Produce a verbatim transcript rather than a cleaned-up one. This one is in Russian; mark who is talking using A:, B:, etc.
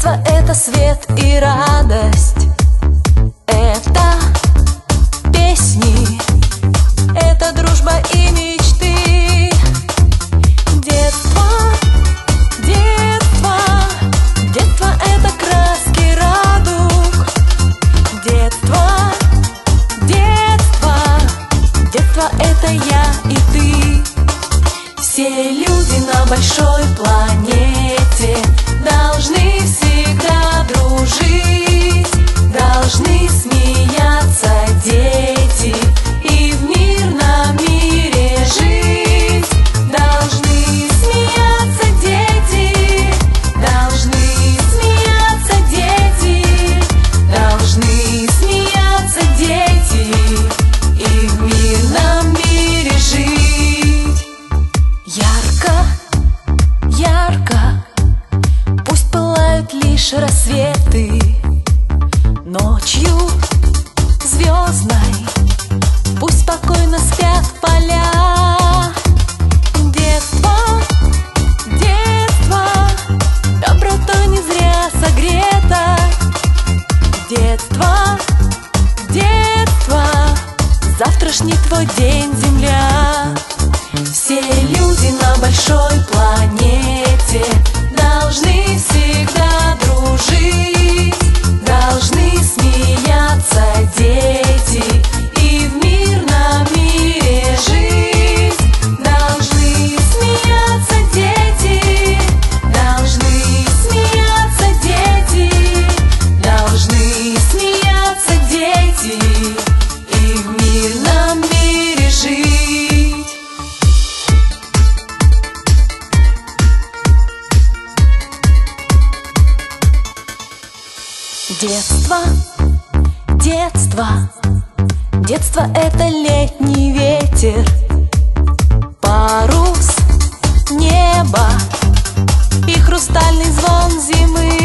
A: Детство — это свет и радость, это песни, это дружба и мечты. Детство, детство, детство — это краски радуг. Детство, детство, детство — это я и ты. Все люди на большой планете должны всегда дружить, должны смеяться дети и в мирном мире жить. Должны смеяться дети, должны смеяться дети, должны смеяться дети и в мирном мире жить. Ярко, ярко, пусть пылают лишь рассветы. Ночью звездной пусть спокойно спят поля. Детство, детство, добротой не зря согрето. Детство, детство, завтрашний твой день, земля. Все люди на большой планете должны всегда дружить, должны смеяться дети и в мирном мире жить. Должны смеяться дети, должны смеяться дети, должны смеяться дети и в мирном мире жить. Детство, детство, детство — это летний ветер, парус неба и хрустальный звон зимы.